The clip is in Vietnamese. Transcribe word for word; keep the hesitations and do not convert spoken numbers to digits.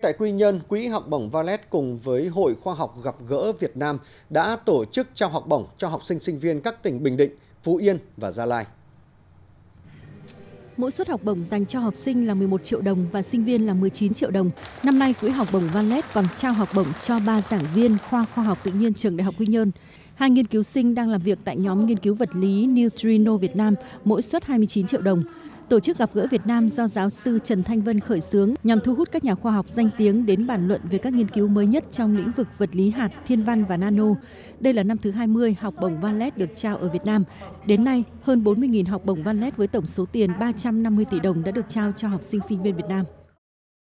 Tại Quy Nhơn, Quỹ học bổng Valet cùng với Hội Khoa học Gặp gỡ Việt Nam đã tổ chức trao học bổng cho học sinh sinh viên các tỉnh Bình Định, Phú Yên và Gia Lai. Mỗi suất học bổng dành cho học sinh là mười một triệu đồng và sinh viên là mười chín triệu đồng. Năm nay, Quỹ học bổng Valet còn trao học bổng cho ba giảng viên khoa khoa học tự nhiên trường Đại học Quy Nhơn. Hai nghiên cứu sinh đang làm việc tại nhóm nghiên cứu vật lý Neutrino Việt Nam, mỗi suất hai mươi chín triệu đồng. Tổ chức Gặp gỡ Việt Nam do giáo sư Trần Thanh Vân khởi xướng nhằm thu hút các nhà khoa học danh tiếng đến bàn luận về các nghiên cứu mới nhất trong lĩnh vực vật lý hạt, thiên văn và nano. Đây là năm thứ hai mươi học bổng Valet được trao ở Việt Nam. Đến nay, hơn bốn mươi nghìn học bổng Valet với tổng số tiền ba trăm năm mươi tỷ đồng đã được trao cho học sinh sinh viên Việt Nam.